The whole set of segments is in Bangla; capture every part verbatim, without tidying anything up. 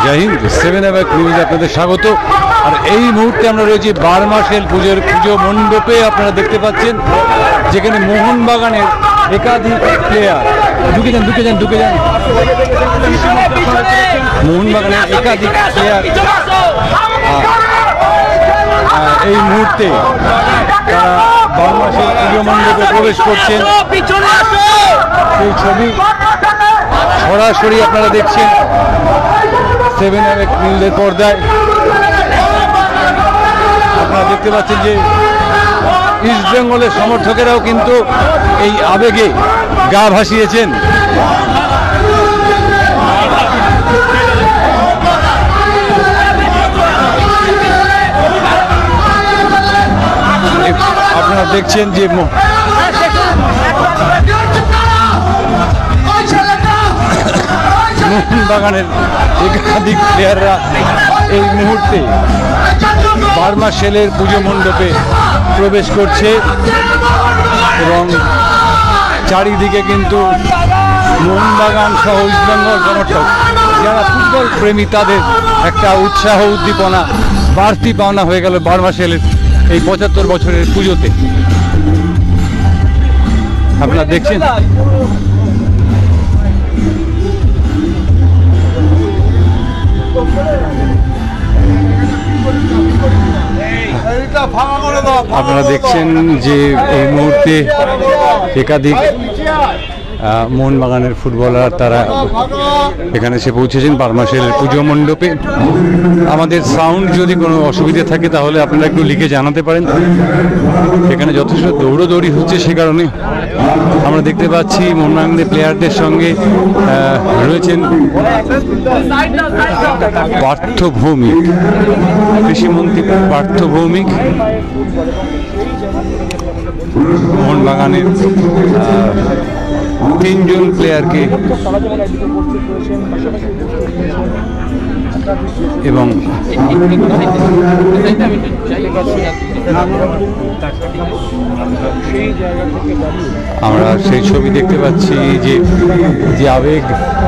জয় হিন্দ, সেভেন অ্যাবাক নিউজে আপনাদের স্বাগত। আর এই মুহূর্তে আমরা রয়েছি বারমাসেল পুজোর পুজো মণ্ডপে। আপনারা দেখতে পাচ্ছেন যেখানে মোহনবাগানের একাধিক প্লেয়ার ঢুকে যান ঢুকে যান ঢুকে যান মোহনবাগানের একাধিক প্লেয়ার এই মুহূর্তে তারা বারমাসেল পুজো মণ্ডপে প্রবেশ করছেন। সেই ছবি সরাসরি আপনারা দেখছেন সেভেন অ্যাবাক নিউজের পর্দায়। আপনারা দেখতে পাচ্ছেন যে ইস্ট বেঙ্গলের সমর্থকেরাও কিন্তু এই আবেগে গা ভাসিয়েছেন। আপনারা দেখছেন যে মোহনবাগানের একাধিক প্লেয়াররা এই মুহূর্তে বারমাসেলের পুজো মণ্ডপে প্রবেশ করছে এবং চারিদিকে কিন্তু মোহনবাগান সহ ইস্টবেঙ্গল সমর্থক যারা ফুটবল প্রেমী তাদের একটা উৎসাহ উদ্দীপনা বাড়তি পাওনা হয়ে গেল বারমাসেলের এই পঁচাত্তর বছরের পুজোতে। আপনারা দেখছেন আপনারা দেখছেন যে এই মুহূর্তে একাধিক মোহনবাগানের ফুটবলার তারা এখানে এসে পৌঁছেছেন বারমাসেলের পুজো মণ্ডপে। আমাদের সাউন্ড যদি কোনো অসুবিধে থাকে তাহলে আপনারা একটু লিখে জানাতে পারেন। এখানে যথেষ্ট দৌড়োদৌড়ি হচ্ছে, সে কারণে আমরা দেখতে পাচ্ছি মোহনবাগানের প্লেয়ারদের সঙ্গে রয়েছেন পার্থ ভৌমিক, কৃষিমন্ত্রী পার্থ ভৌমিক, মোহনবাগানের তিনজন প্লেয়ারকে এবং আমরা সেই ছবি দেখতে পাচ্ছি যে যে আবেগ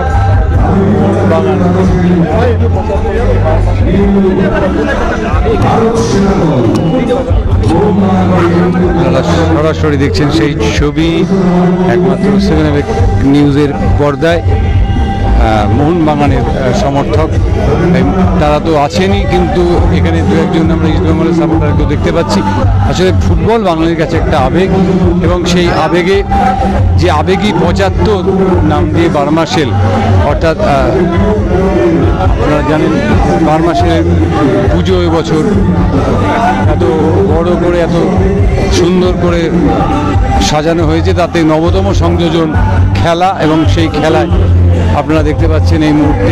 সরাসরি দেখছেন সেই ছবি একমাত্র সেভেন অ্যাবাক নিউজের পর্দায়। মোহনবাগানের সমর্থক তারা তো আছেনই, কিন্তু এখানে দু একজন আমরা ইস্টবেঙ্গলের সাপোর্টারকেও দেখতে পাচ্ছি। আসলে ফুটবল বাঙালির কাছে একটা আবেগ এবং সেই আবেগে যে আবেগী পঁচাত্তর নাম দিয়ে বারমাসেল, অর্থাৎ আপনারা জানেন বারমাসেলের পুজো এবছর এত বড় করে এত সুন্দর করে সাজানো হয়েছে, তাতে নবতম সংযোজন খেলা এবং সেই খেলায় আপনারা দেখতে পাচ্ছেন এই মুহূর্তে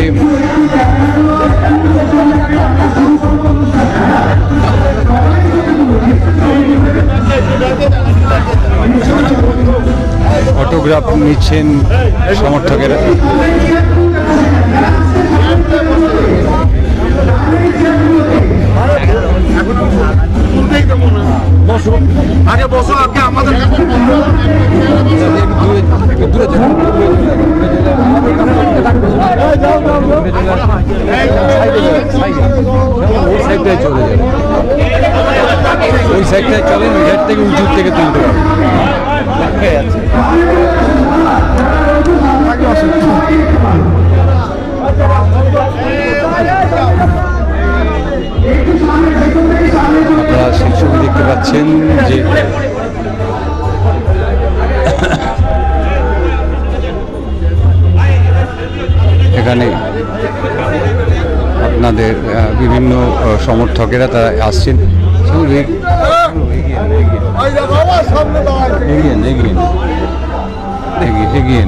অটোগ্রাফ নিচ্ছেন সমর্থকেরা। আগে বসো, আগে আমাদের ওই সাইডটায় চলে যাবে, ওই সাইডটায় চলেন, ওই সাইড থেকে উঁচুর থেকে তুলতে পারবে। আপনারা সেই ছবি দেখতে পাচ্ছেন যে এখানে আপনাদের বিভিন্ন সমর্থকেরা তারা আসছেন। এগিয়ে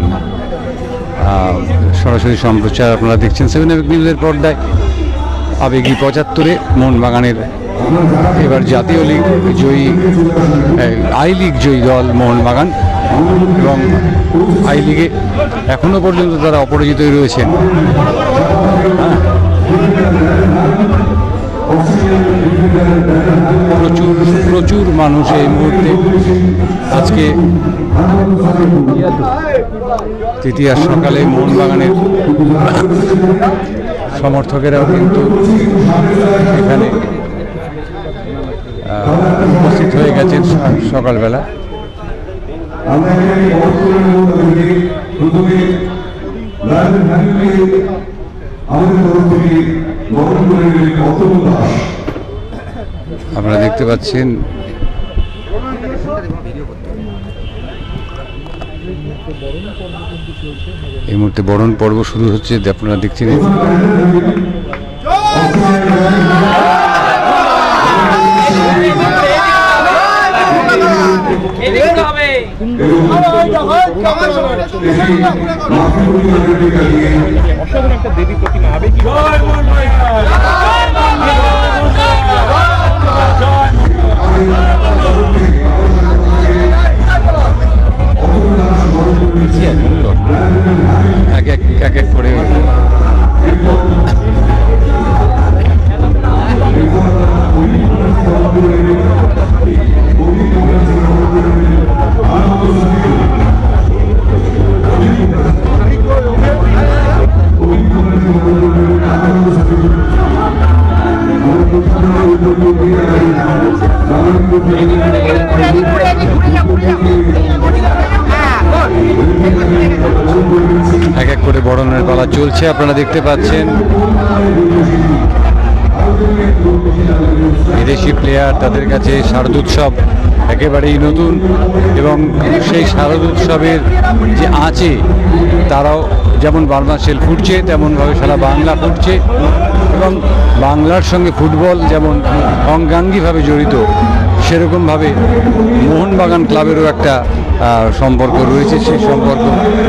সরাসরি সম্প্রচার আপনারা দেখছেন সেভেন অ্যাবাক নিউজের পর্দায়। আবেগী পঁচাত্তরে মোহনবাগানের এবার জাতীয় লিগ জয়ী আই লিগ জয়ী দল মোহনবাগান এবং আই লিগে এখনো পর্যন্ত তারা অপরাজিতই রয়েছেন। প্রচুর প্রচুর মানুষ এই মুহূর্তে আজকে তৃতীয়ার সকালে মোহনবাগানের সমর্থকেরাও কিন্তু এখানে উপস্থিত হয়ে গেছেন সকালবেলা। আপনারা দেখতে পাচ্ছেন এই মুহূর্তে বরণ পর্ব শুরু হচ্ছে, আপনারা দেখছেন। একটা দেবী প্রতিমা হবে কি এক এক এক এক করে এক এক করে বরণের পালা চলছে, আপনারা দেখতে পাচ্ছেন। বিদেশি প্লেয়ার, তাদের কাছে শারদোৎসব একেবারেই নতুন, এবং সেই শারদোৎসবের যে আঁচে তারাও যেমন বার্মা শেল ফুটছে তেমনভাবে সারা বাংলা ফুটছে, এবং বাংলার সঙ্গে ফুটবল যেমন অঙ্গাঙ্গিভাবে জড়িত সেরকমভাবে মোহনবাগান ক্লাবেরও একটা সম্পর্ক রয়েছে। সেই সম্পর্ক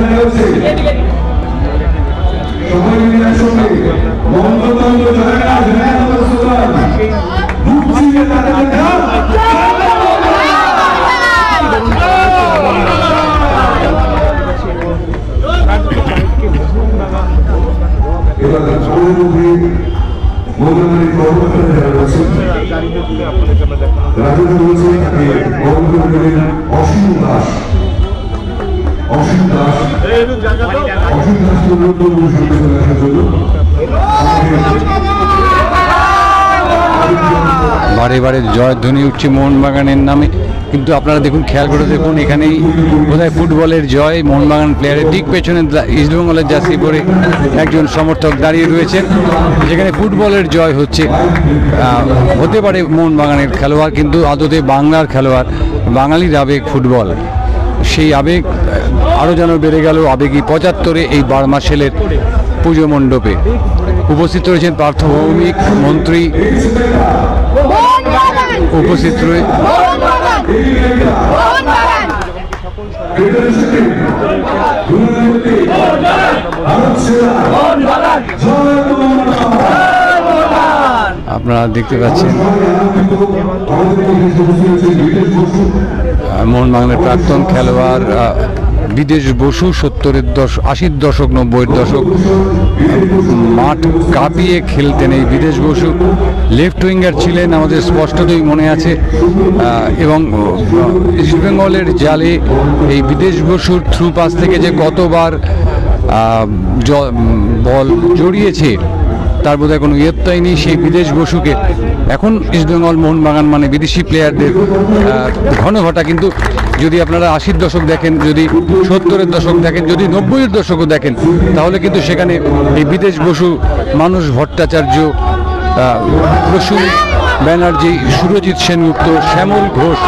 অসীম দাস অসীম দাস অসীম বারে বারে জয়ধ্বনি উঠছে মোহনবাগানের নামে, কিন্তু আপনারা দেখুন, খেয়াল করে দেখুন, এখানেই বোধহয় ফুটবলের জয়। মোহনবাগান প্লেয়ারের ঠিক পেছনে ইস্টবেঙ্গলের জার্সি পরে একজন সমর্থক দাঁড়িয়ে রয়েছেন, যেখানে ফুটবলের জয় হচ্ছে। হতে পারে মোহনবাগানের খেলোয়াড়, কিন্তু আদতে বাংলার খেলোয়াড়, বাঙালির আবেগ ফুটবল। সেই আবেগ আরও যেন বেড়ে গেল আবেগী পঁচাত্তরে এই বার্মা শেলের পুজো মণ্ডপে। উপস্থিত রয়েছেন পার্থ ভৌমিক, মন্ত্রী উপস্থিত রয়ে আপনারা দেখতে পাচ্ছেন মোহনবাগানের প্রাক্তন খেলোয়াড় বিদেশ বসু, সত্তরের দশক আশির দশক নব্বইয়ের দশক মাঠ কাঁপিয়ে খেলতেন এই বিদেশ বসু। লেফট উইঙ্গার ছিলেন, আমাদের স্পষ্টতই মনে আছে, এবং ইস্টবেঙ্গলের জালে এই বিদেশ বসুর থ্রু পাস থেকে যে কতবার বল জড়িয়েছে তার বোধহয় কোনো ইয়ত্তাই নেই। সেই বিদেশ বসুকে এখন ইস্টবেঙ্গল মোহনবাগান মানে বিদেশি প্লেয়ারদের ঘন ঘটা, কিন্তু যদি আপনারা আশির দশক দেখেন, যদি সত্তরের দশক দেখেন, যদি নব্বইয়ের দশকও দেখেন, তাহলে কিন্তু সেখানে এই বিদেশ বসু, মানুষ ভট্টাচার্য, প্রসূন ব্যানার্জি, সুরজিৎ সেনগুপ্ত, শ্যামল ঘোষ,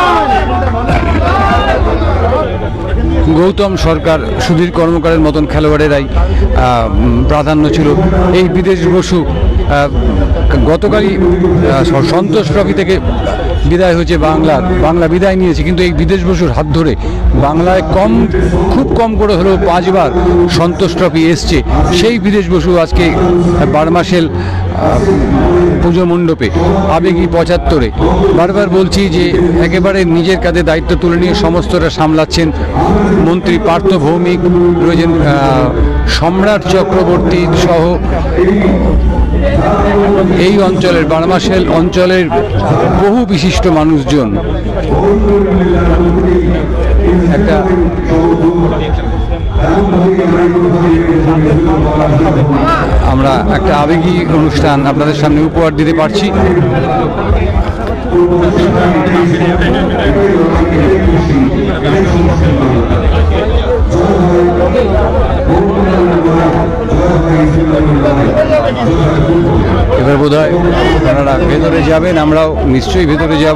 গৌতম সরকার, সুধীর কর্মকারের মতন খেলোয়াড়েরাই প্রাধান্য ছিল। এই বিদেশ বসু গতকালই সন্তোষ ট্রফি থেকে বিদায় হয়েছে বাংলার, বাংলা বিদায় নিয়েছে, কিন্তু এই বিদেশ বসুর হাত ধরে বাংলায় কম খুব কম করে হলেও পাঁচবার সন্তোষ ট্রফি এসছে। সেই বিদেশ বসু আজকে বার্মা শেল পুজো মণ্ডপে আবেগী পঁচাত্তরে। বারবার বলছি যে একেবারে নিজের কাঁধে দায়িত্ব তুলে নিয়ে সমস্তটা সামলাচ্ছেন মন্ত্রী পার্থ ভৌমিক, রয়েছেন সম্রাট চক্রবর্তী সহ এই অঞ্চলের বার্মা শেল অঞ্চলের বহু বিশিষ্ট মানুষজন। একটা আমরা একটা আবেগী অনুষ্ঠান আপনাদের সামনে উপহার দিতে পারছি। এবার বোধ হয় আপনারা ভেতরে যাবেন, আমরাও নিশ্চয়ই ভেতরে যাব।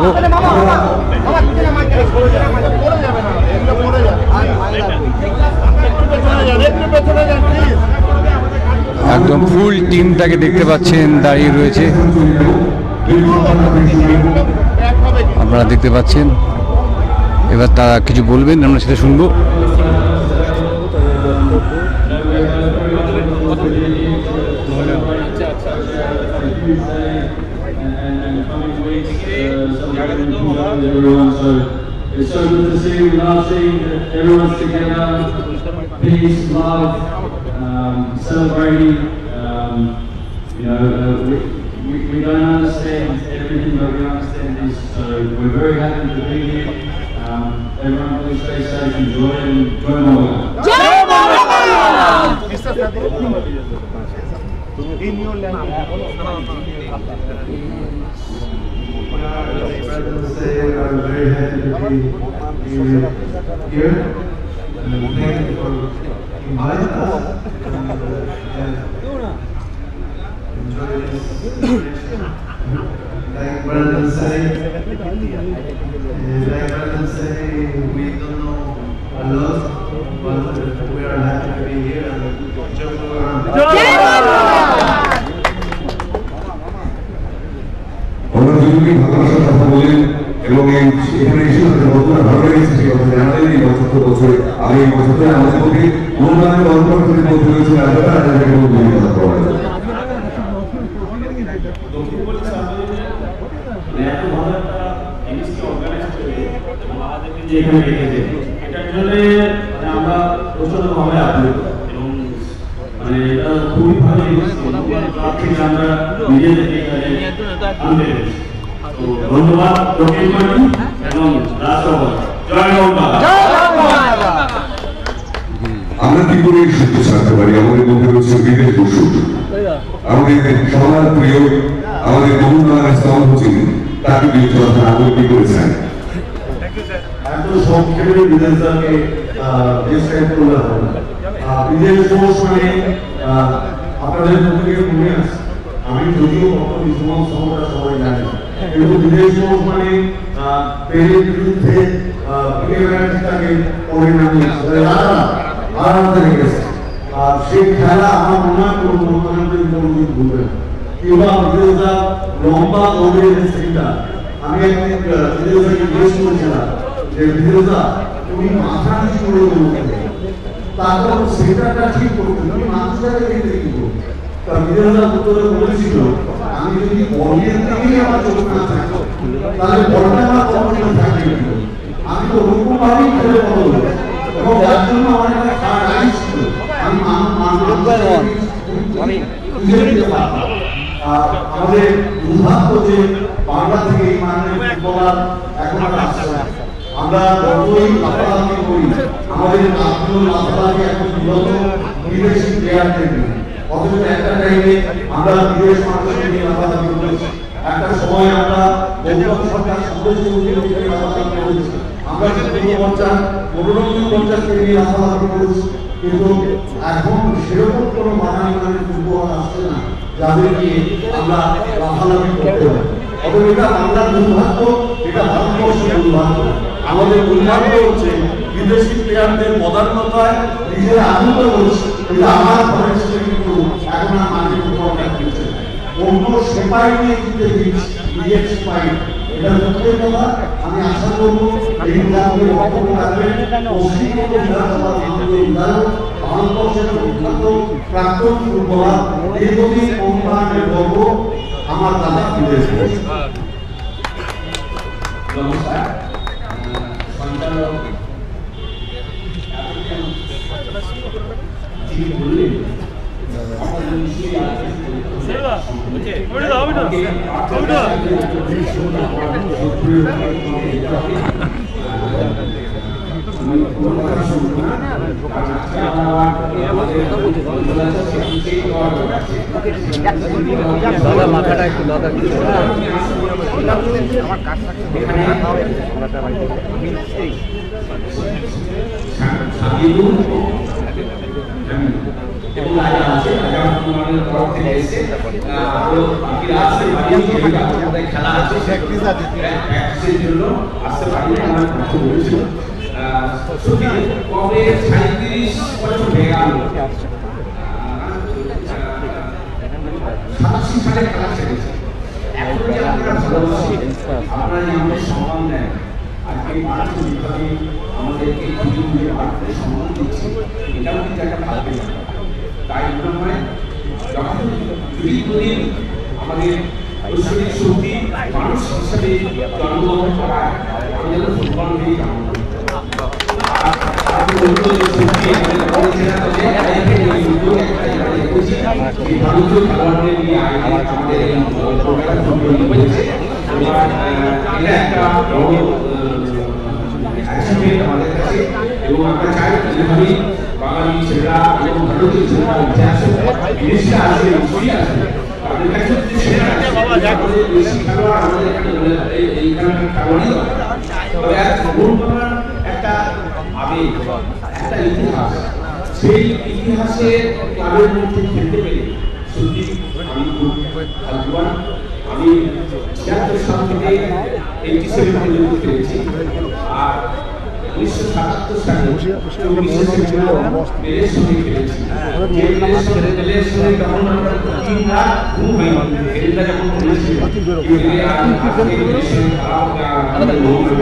একদম ফুল টিমটাকে দেখতে পাচ্ছেন দাঁড়িয়ে রয়েছে, আপনারা দেখতে পাচ্ছেন। এবার তারা কিছু বলবেন, আমরা সেটা শুনবো। It's so good to see, we love seeing that everyone's together, peace, love, um, celebrating. Um, you know, uh, we, we, we don't understand everything, but we understand this, so we're very happy to be here. Um, everyone please stay safe, enjoy, and enjoy more. In your Brothers say I'm very happy to be here. And thank you for inviting us. And, uh, enjoy this. Like brothers say, like brothers say, we don't know a lot, but we are happy to be here and jump around. আমরা দুজনেই ভালোবাসার কথা বলেন এবং এখানে এসে কতটা ভালো লেগেছে সে কথা জানালেন। এই পঁচাত্তর বছরে আগে এই পঁচাত্তরে আমাদের মধ্যে অনুদানের অন্তর্গত মধ্যে রয়েছে রাজাটা আর এটাকে বলে কথা বলা যায়। আমরা প্রচন্ডভাবে আপ্লুত এবং মানে এটা খুবই ভালো জিনিস। আমরা নিজেদেরকে আনতে পেরেছি। তো ধন্যবাদ দক্ষিণ কমিটি এবং রাষ্ট্রপতি। জয় বাংলা। আমরা কি করে সত্য ছাড়তে পারি? আমাদের মধ্যে রয়েছে বিদেশ বসু, আমাদের সবার প্রিয়, আমাদের মোহনবাগানের স্তম্ভ ছিলেন, তাকে বিরুদ্ধে আমরা কি করেছেন? এত সংক্ষেপে বিদেশকে ডিসক্রাইব করলে হবে না। বিদেশ কোর্স মানে আপনাদের প্রত্যেকের মনে আছে, আমি যদিও কত মুসলমান শহরটা সবাই জানি, কিন্তু বিদেশ কোর্স মানে পেরের বিরুদ্ধে প্লেয়ারটাকে পরিণামী আলাদা রেখেছে। আর সেই খেলা আমার মনে হয় কোনো প্রধানমন্ত্রী কোনোদিন ভুলবেন কিংবা বিদেশটা লম্বা দৌড়ের সেটা। আমি একদিন বিদেশকে জিজ্ঞেস করেছিলাম যে বিদেশা তুমি মাথা নিচু করে বলতে, তারপর সেটাটা ঠিক করতে তুমি মানুষটাকে দেখতে কি করো? তা বিদেশা উত্তরে বলেছিল, আমি যদি বলের দিকেই আমার চোখ না থাকতো তাহলে বলটা আমার কখনো থাকবে কি? আমি তো ওরকম ভাবেই খেলে বলো এবং যার জন্য আমার একটা খাট আইস ছিল, আমি আমাদের দুর্ভাগ্য যে বাংলা থেকে এই মানের ফুটবলার এখন আসছে না। আমরা যতই লাফালাফি করি, আমাদের নামগুলো লাফালাফি এখন মূলত বিদেশি প্লেয়ারদের নিয়ে। অথচ একটা টাইমে আমরা বিদেশ মানুষকে নিয়ে লাফালাফি করেছি। একটা সময় আমরা বহু সরকার সদস্য নিয়ে লাফালাফি করেছি। আমরা পঞ্চাশ পনেরোশো পঞ্চাশকে নিয়ে লাফালাফি করেছি, কিন্তু এখন সেরকম কোনো বাঙালি মানের ফুটবল আসছে না যাদের নিয়ে আমরা লাফালাফি করতে হবে। অতএব এটা বাংলার দুর্ভাগ্য, এটা ভারতবর্ষের দুর্ভাগ্য। আমাদের দুর্ভাগ্য হচ্ছে বিদেশি প্লেয়ারদের মডার্নতায় নিজেরা আনন্দ করছে, কিন্তু আমার ঘরের ছেলে কিন্তু এখন আর মাঠে ফুটবলটা খেলছে না। অন্য সেপাই নিয়ে জিতে দিচ্ছে, নিজের সেপাই। এটা দুঃখের কথা। আমি আশা করবো এই গ্রামের বক্তব্য রাখবেন পশ্চিমবঙ্গ বিধানসভা বিধায়ক, ভারতবর্ষের বিখ্যাত প্রাক্তন ফুটবলার দীর্ঘদিন মোহনবাগানের গর্ব আমার দাদা বিদেশ বসু। নমস্কার। সঞ্চালক যিনি বললেন কোনো কথা শুনবো না, কারণ আজকে আমরা আমাদের দাদা মাথাটা একটু দাদা এবং রাজা আছে, রাজা হনুমানের তরফ থেকে এসে আরো বাকিরা আসতে পারিনি, যেহেতু আমাদের খেলা আছে প্র্যাকটিসের জন্য আসতে পারিনি। আমার কথা বলছিল সত্যি কবে সাঁত্রিশ বছর হয়ে গেল, সাতাশি সালে খেলা ছেড়েছে। এখন যে আপনারা ভালোবাসি, আপনারা যে আমাদের সম্মান দেন, আজকে ভারত বিভাগে আমাদেরকে খুঁজে খুঁজে ভারতের সম্মান দিচ্ছে, এটাও কিন্তু একটা ভালো ব্যাপার। তাই মনে হয় যখন যদি কোনদিন আমাদের ঐশ্বরিক শক্তি মানুষ হিসেবে জন্মগ্রহণ করায়, আমি যেন ফুটবল নিয়েই জন্ম এবং আমরা চাই যেভাবে বাঙালি ছেলেরা এবং ভারতীয় ছেলেরা ইতিহাসে বিদেশে আসবে, নিশ্চয়ই আসবে, তাদের কাছে যদি ছেলেরা আমাদের বেশি খেলোয়াড় আমাদের এইখানকার খেলোয়াড়ই দরকার। তবে মোহনবাগান একটা আবেগ, একটা ইতিহাস, সেই ইতিহাসের ক্লাবের মধ্যে খেলতে পেরে সত্যি আমি খুব ভাগ্যবান। আমি ছিয়াত্তর সাল থেকে এইটি সেভেন পর্যন্ত খেলেছি, আর উনিশশো সাতাত্তর সালে চব্বিশে সেপ্টেম্বর পেলের সঙ্গে খেলেছি। পেলের সঙ্গে যখন আমরা তিন রাত ঘুম হয়নি, পেলেরা যখন খেলেছিল, পেলে আর আজকে পেলের সঙ্গে আমাদের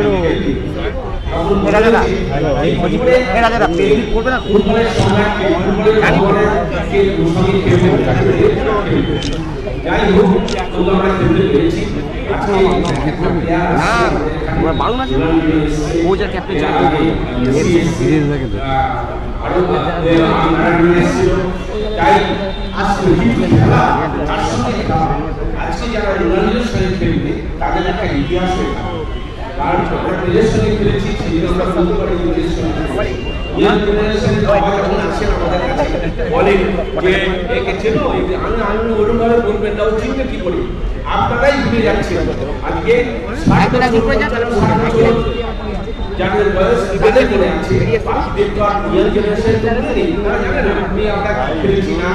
ফুটবলের সম্রাটকে ফুটবলের সঙ্গে খেলতে যাই হোক, তোমরা আমরা খেলতে পেরেছি। আজকে বারো মাসে কোচ আর ক্যাপ্টেন তাই আজকে খেলা তার সঙ্গে আজকে যারা রোনাল্ডোর সঙ্গে খেলবে তাদের একটা ইতিহাস হয়ে থাকে। কারণ আমরা পেলের সঙ্গে খেলেছি, সেই জন্য আমরা বলতে পারি পেলের সঙ্গে বলেন যে একে চেনো, আমি আমি ওরকমভাবে বলবেন না, ও চিনতে কি করি, আপনারাই ভুলে যাচ্ছেন। আজকে যাদের বয়স তাদের মনে আছে, ইয়ার জেনারেশন আপনি আমরা খেলেছি না,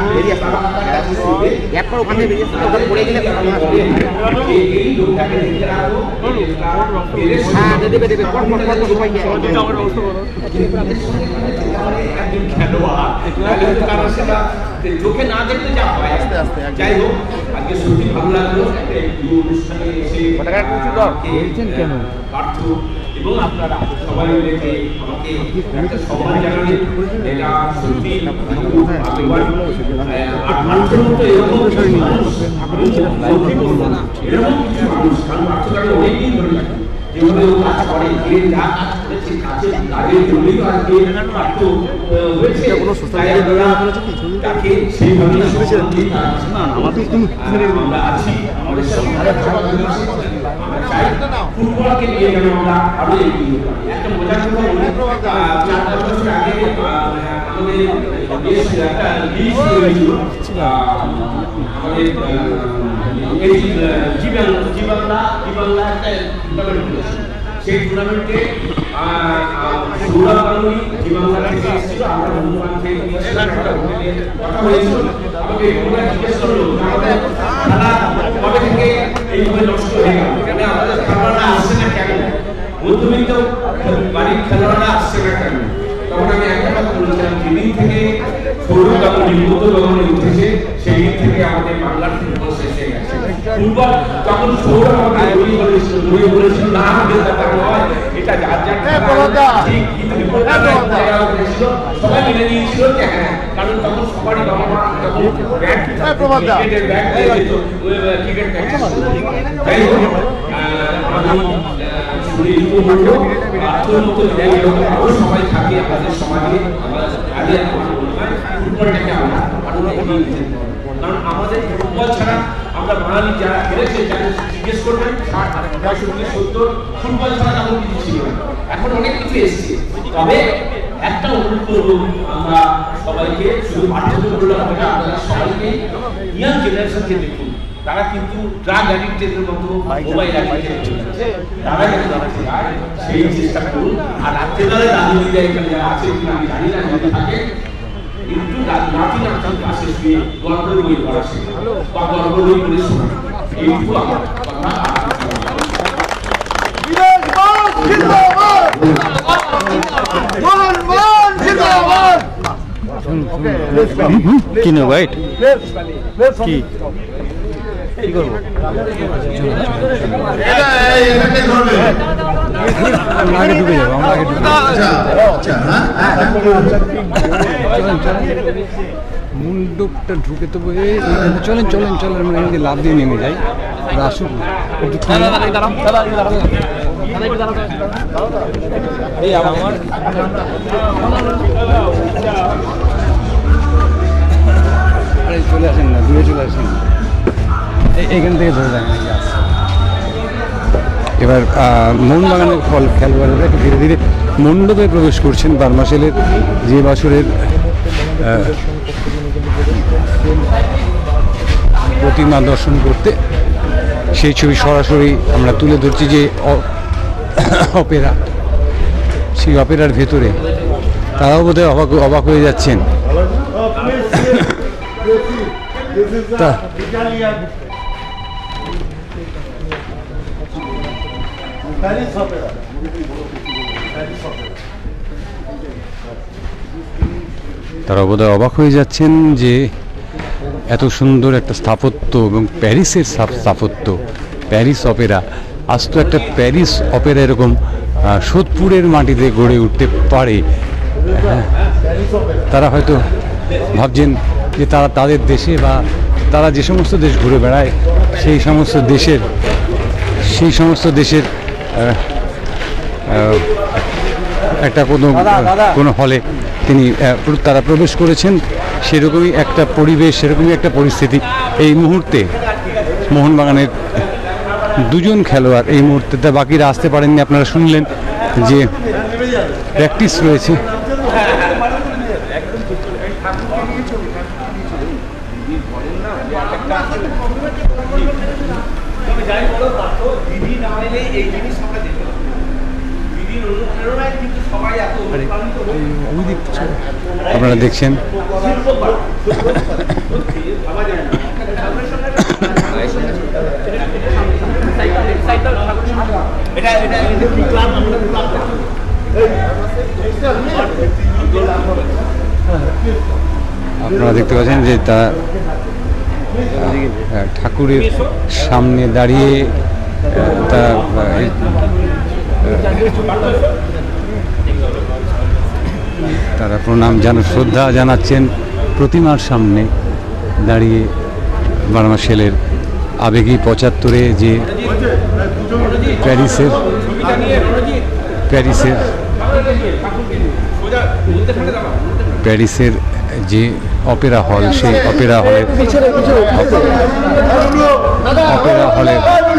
এই লোকটাকে দেখতে রাখবো, চোখে না দেখতে যা হয়। যাই হোক, আজকে সত্যি ভালো লাগলো অনুষ্ঠানে এসে কেন পার্থ এবং আপনারা সবাই মিলে আমাকে একটা সম্মান জানালেন, এটা সত্যি আর মানুষের মতো এরকম মানুষ এরকম কিছু মানুষ, কারণ পার্থকে অনেকদিন ধরে যেভাবে ও কাজ করে, যে যা কাজ করেছে কাজের কাজের জন্যই আজকে পার্থ হয়েছে, তাই আমরা তাকে সেইভাবে আমরা আছি। আমাদের ফুটবলকে নিয়ে যেন আমরা আরো এগিয়ে একটা মজার কথা বলি, চার পাঁচ বছর আগে আমাদের দেশ একটা লিগ হয়েছিল, আমাদের এই জীবাংলা জীবাংলা জীবাংলা একটা টুর্নামেন্ট হয়েছিল। সেই টুর্নামেন্টে সৌরভ গাঙ্গুলি জীবাংলা থেকে এসেছিল, আমরা হনুমান থেকে গিয়েছিলাম, একটা হোটেলে কথা হয়েছিল। আমাকে তোমরা জিজ্ঞেস করলো আমাদের খেলা কবে থেকে এইভাবে নষ্ট হয়ে গেল, কেন আমাদের খেলোয়াড়রা আসছে না, কেন মধ্যবিত্ত বাড়ির খেলোয়াড়রা আসছে না কেন? তখন আমি একটা কথা বলেছিলাম, যেদিন থেকে সৌরভ গাঙ্গুলি মধ্য গগনে উঠেছে সেই দিন থেকে আমাদের বাংলার ফুটবল শেষ হয়ে গেছে। ফুটবল তখন সৌরভ আমাকে বই বলেছিল বই বলেছিল না আমাদের ব্যাপার নয়, এটা যার যার ঠিক, কিন্তু সবাই মেনে নিয়েছিল যে হ্যাঁ, কারণ তখন সবারই বাবা মা তখন ব্যাগ ক্রিকেটের ব্যাগ দিয়ে যেত ক্রিকেট প্র্যাকটিস। যাই হোক, আমি শরীর উপভোগ আত্মর মতো আরো সবাই থাকে আমাদের সমাজে, আমাদের ফুটবলটাকে আমরা আরো এগিয়ে নিতে পারবো। কারণ আমাদের ফুটবল ছাড়া আমরা বাঙালি যারা খেলেছে যাদের জিজ্ঞেস করবেন ষাট পঁয়ষট্টি সত্তর ফুটবল ছাড়া তেমন কিছু ছিল না। এখন অনেক কিছু এসছে, তবে একটা অনুরোধ করবো আমরা সবাইকে, শুধু পাঠ্যক্রমগুলো হবে না, আপনারা সবাইকে ইয়াং জেনারেশনকে দেখুন, তারা কিন্তু ড্রাগ অ্যাডিক্টেডের মতো মোবাইল অ্যাডিক্টেড চলে যাচ্ছে, তারা যাতে দাঁড়াতে যায় সেই চেষ্টা করুন। আর রাত্রেবেলায় দাদু দিদা এখানে যারা আছে কিনা আমি জানি না, যদি থাকে একটু নাতি নাতির পাশে শুয়ে গল্পের বই পড়া শেখা বা গল্প বই পড়ে শোনা, এইটুকু আমার কথা। কি না ভাই কি কি করবো আমরা আগে ঢুকে যাবো, আমরা আগে ঢুকে মুন্ডুকটা ঢুকে তো চলেন চলেন চলেন আমরা এখানে লাভ দিয়ে নেমে যাই, আসুক চলে আসেন না, দূরে চলে আসেন, এইখান থেকে ধরে যান। এবার মোহনবাগানের ফল খেলোয়াড়রা একটু ধীরে ধীরে মণ্ডপে প্রবেশ করছেন বার্মাসেলের যে বাছরের প্রতিমা দর্শন করতে। সেই ছবি সরাসরি আমরা তুলে ধরছি যে অপেরা, সেই অপেরার ভেতরে তারাও বোধহয় অবাক অবাক হয়ে যাচ্ছেন। তা তারা বোধহয় অবাক হয়ে যাচ্ছেন যে এত সুন্দর একটা স্থাপত্য এবং প্যারিসের স্থাপত্য, প্যারিস অপেরা, আজ তো একটা প্যারিস অপেরা এরকম সোদপুরের মাটিতে গড়ে উঠতে পারে। তারা হয়তো ভাবছেন যে তারা তাদের দেশে বা তারা যে সমস্ত দেশ ঘুরে বেড়ায় সেই সমস্ত দেশের সেই সমস্ত দেশের একটা কোনো কোনো হলে তিনি তারা প্রবেশ করেছেন, সেরকমই একটা পরিবেশ, সেরকমই একটা পরিস্থিতি এই মুহূর্তে মোহনবাগানের দুজন খেলোয়াড় এই মুহূর্তে, তা বাকিরা আসতে পারেননি, আপনারা শুনলেন যে প্র্যাকটিস রয়েছে। আপনারা দেখছেন আপনারা দেখতে পাচ্ছেন যে তা ঠাকুরের সামনে দাঁড়িয়ে তা তারা প্রণাম জানা শ্রদ্ধা জানাচ্ছেন প্রতিমার সামনে দাঁড়িয়ে। বার্মাসেলের আবেগী পঁচাত্তরে যে প্যারিসের প্যারিসের প্যারিসের যে অপেরা হল, সেই অপেরা হলে অপেরা হলে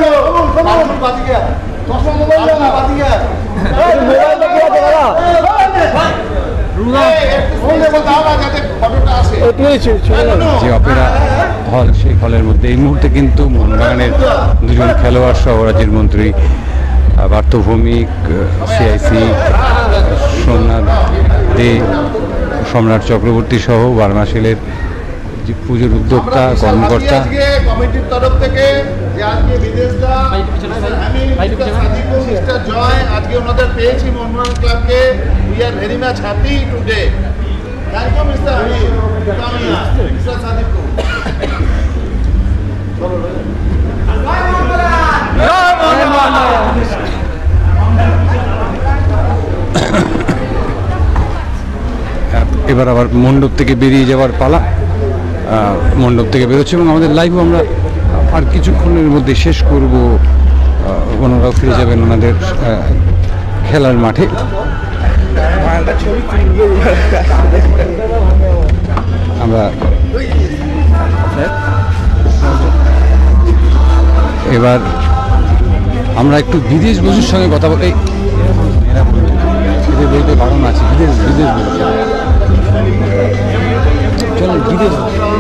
যে অপেরা হল, সেই হলের মধ্যে এই মুহূর্তে কিন্তু মোহনবাগানের দুজন খেলোয়াড় সহ রাজ্যের মন্ত্রী পার্থ ভৌমিক, সিআইসি সোমনাথ দে, সম্রাট চক্রবর্তী সহ বার্মাসেলের যে পুজোর উদ্যোক্তা কর্মকর্তা কমিটির তরফ থেকে যে আজকে বিদেশটা মিস্টার জয় আজকে ওনাদের পেয়েছি মোহনবাগান ক্লাবকে। We are very much happy today. Thank you mister Habib Kamiya mister Sadiq. এবার আবার মণ্ডপ থেকে বেরিয়ে যাওয়ার পালা। মণ্ডপ থেকে বেরোচ্ছে এবং আমাদের লাইভও আমরা আর কিছুক্ষণের মধ্যে শেষ করব। ওনারাও ফিরে যাবেন ওনাদের খেলার মাঠে। আমরা এবার আমরা একটু বিদেশ বন্ধুর সঙ্গে কথা বলি। বলেই তো কারণ আছে, বিদেশ বিদেশ বলেছে চলেন বিদেশ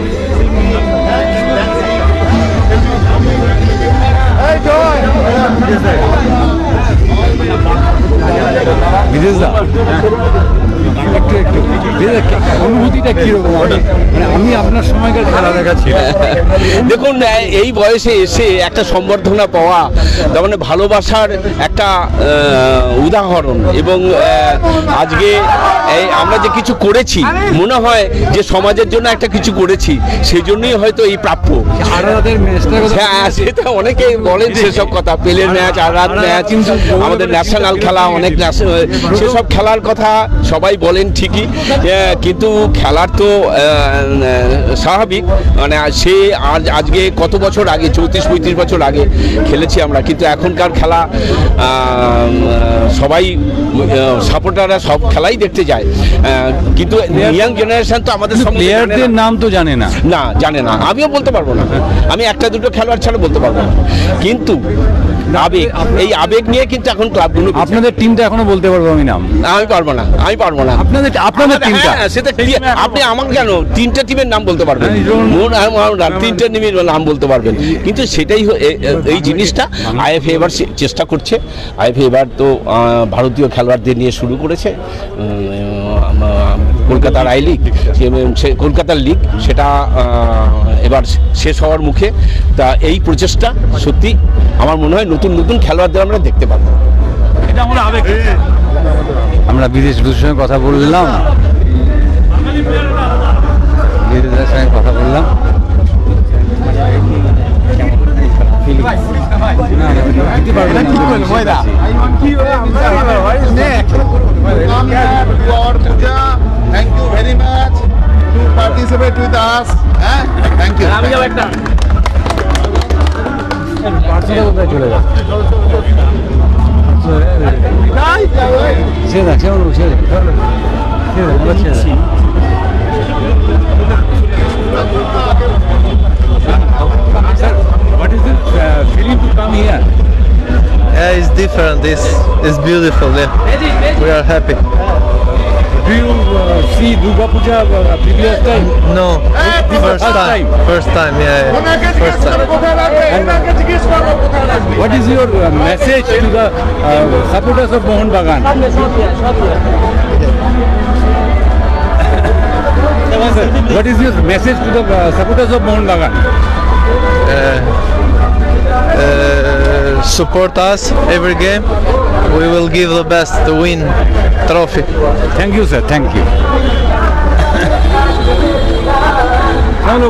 বিদেশ দা একটু একটু অনুভূতিটা কিরকম? মানে আমি আপনার সময়কার খেলা দেখাচ্ছি। দেখুন, এই বয়সে এসে একটা সম্বর্ধনা পাওয়া তার মানে ভালোবাসার একটা উদাহরণ, এবং আজকে এই আমরা যে কিছু করেছি মনে হয় যে সমাজের জন্য একটা কিছু করেছি, সেই জন্যই হয়তো এই প্রাপ্য। হ্যাঁ, সেটা অনেকেই বলেন সেসব কথা, পেলের ম্যাচ, আরাত ম্যাচ, আমাদের ন্যাশনাল খেলা, অনেক সেসব খেলার কথা সবাই বলেন ঠিকই, কিন্তু খেলার তো স্বাভাবিক মানে সে আজ আজকে কত বছর আগে, চৌত্রিশ পঁয়ত্রিশ বছর আগে খেলেছি আমরা, কিন্তু এখনকার খেলা সবাই সাপোর্টাররা সব খেলাই দেখতে যায়, কিন্তু ইয়াং জেনারেশন তো আমাদের প্লেয়ারদের নাম তো জানে না। না জানে না, আমিও বলতে পারবো না, আমি একটা দুটো খেলোয়াড় ছাড়া বলতে পারবো না, কিন্তু আবেগ, এই আবেগ নিয়ে কিন্তু এখন ক্লাবগুলো। আপনাদের টিমটা এখনো বলতে পারবো আমি নাম? আমি পারবো না, আমি পারবো না। আপনাদের আপনাদের টিমটা সেটা আপনি আমাকে কেন তিনটা টিমের নাম বলতে পারবেন, তিনটা টিমের নাম বলতে পারবেন, কিন্তু সেটাই এই জিনিসটা আইএফএ এবার চেষ্টা করছে। আইএফএ এবার তো ভারতীয় খেলোয়াড়দের নিয়ে শুরু করেছে, কলকাতার আই লিগ, কলকাতার লিগ, সেটা এবার শেষ হওয়ার মুখে। তা এই প্রচেষ্টা সত্যি আমার মনে হয় নতুন নতুন খেলোয়াড়দের আমরা দেখতে পাবো। এটা আমরা আবেগ। আমরা বিদেশ দূতের সঙ্গে কথা বললাম, বিদেশের সঙ্গে কথা বললাম, Thank you very much to participate with us. Eh? Thank you. আমি যাবো একটা চলে যাচ্ছে সে না সে সে What is this uh, feeling to come here? Yeah, it's different. It's it's beautiful. Yeah, we are happy. Do you uh, see Durga Puja uh, previous time? No, This first is the first time. time. First time. Yeah, yeah. First time. What is your uh, message to the uh, supporters of Mohun Bagan? What is your message to the uh, supporters of Mohun Bagan? Uh, uh, support us every game. We will give the best to win trophy. Thank you, sir. Thank you. Hello.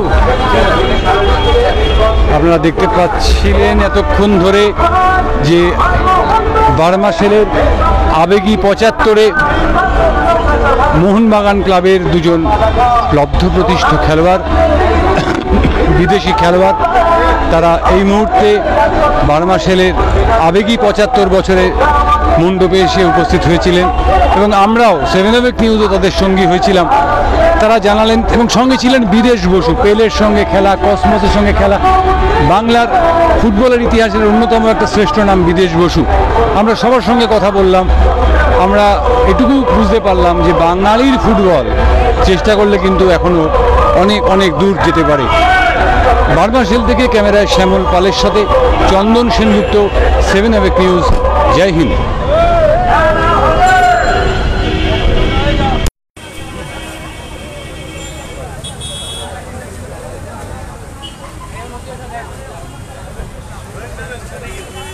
আপনারা দেখতে পাচ্ছিলেন এতক্ষণ ধরে যে বার্মা সেলের আবেগী পঁচাত্তরে মোহনবাগান ক্লাবের দুজন লব্ধপ্রতিষ্ঠ খেলোয়াড়, বিদেশি খেলোয়াড়, তারা এই মুহূর্তে বার্মা সেলের আবেগী পঁচাত্তর বছরে মণ্ডপে এসে উপস্থিত হয়েছিলেন, এবং আমরাও সেভেন অফ নিউজও তাদের সঙ্গী হয়েছিলাম। তারা জানালেন, এবং সঙ্গে ছিলেন বিদেশ বসু, পেলের সঙ্গে খেলা, কসমসের সঙ্গে খেলা, বাংলার ফুটবলের ইতিহাসের অন্যতম একটা শ্রেষ্ঠ নাম বিদেশ বসু। আমরা সবার সঙ্গে কথা বললাম, আমরা এটুকু বুঝতে পারলাম যে বাঙালির ফুটবল চেষ্টা করলে কিন্তু এখনও অনেক অনেক দূর যেতে পারে। বার্মা সেল থেকে ক্যামেরায় শ্যামল পালের সাথে চন্দন সেনযুক্ত seven of news. Jai Hind. Gracias.